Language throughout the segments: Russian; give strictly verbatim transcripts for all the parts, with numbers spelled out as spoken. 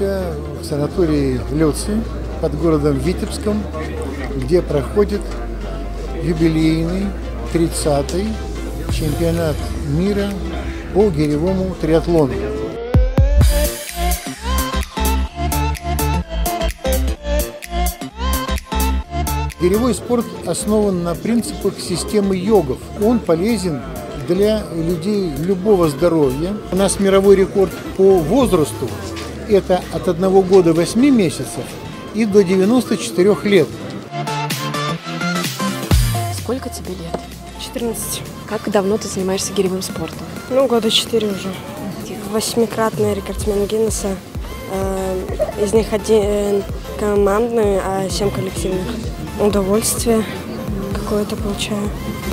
находимся в санатории Люци под городом Витебском, где проходит юбилейный тридцатый чемпионат мира по гиревому триатлону. Гиревой спорт основан на принципах системы йогов. Он полезен для людей любого здоровья. У нас мировой рекорд по возрасту – это от одного года восьми месяцев и до девяноста четырёх лет. Сколько тебе лет? четырнадцать. Как давно ты занимаешься гиревым спортом? Ну, года четыре уже. Восьмикратный рекордсмен Гиннесса. Из них один командный, а семь коллективных. Удовольствие какое-то получаю.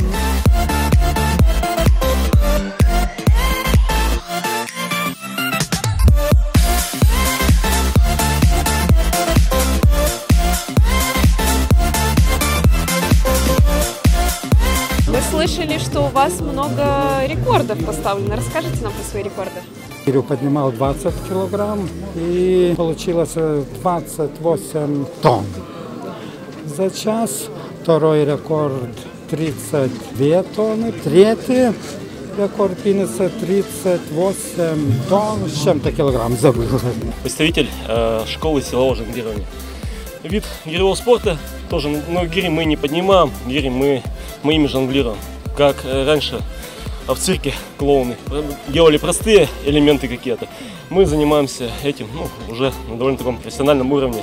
Мы слышали, что у вас много рекордов поставлено. Расскажите нам про свои рекорды. Гирю поднимал двадцать килограмм и получилось двадцать восемь тонн. За час второй рекорд тридцать две тонны, третий рекорд Гиннесса тридцать восемь тонн с чем-то килограмм, забыл. Представитель э, школы силового жонглирования. Вид гиревого спорта тоже, но гири мы не поднимаем, гири мы, мы ими жонглируем. Как э, раньше в цирке клоуны делали простые элементы какие-то, мы занимаемся этим ну, уже на довольно таком профессиональном уровне.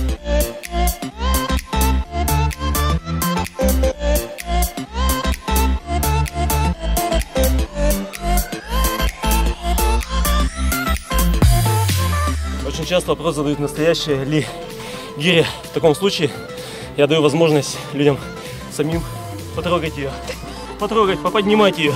Очень часто вопрос задают, настоящие ли гири. В таком случае я даю возможность людям самим потрогать ее, потрогать, поподнимать ее.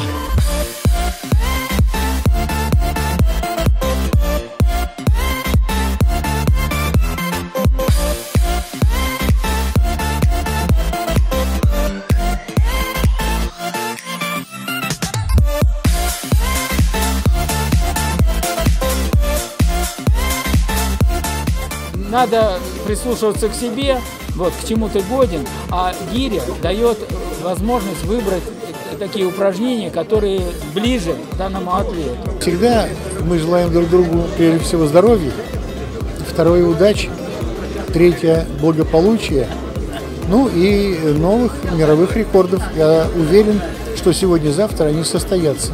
Надо прислушиваться к себе, вот, к чему ты годен, а гиря дает возможность выбрать такие упражнения, которые ближе к данному атлету. Всегда мы желаем друг другу, прежде всего, здоровья, второе – удачи, третье – благополучия, ну и новых мировых рекордов. Я уверен, что сегодня-завтра они состоятся.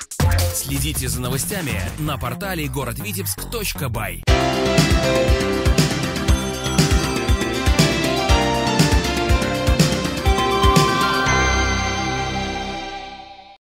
Следите за новостями на портале город витебск точка бай.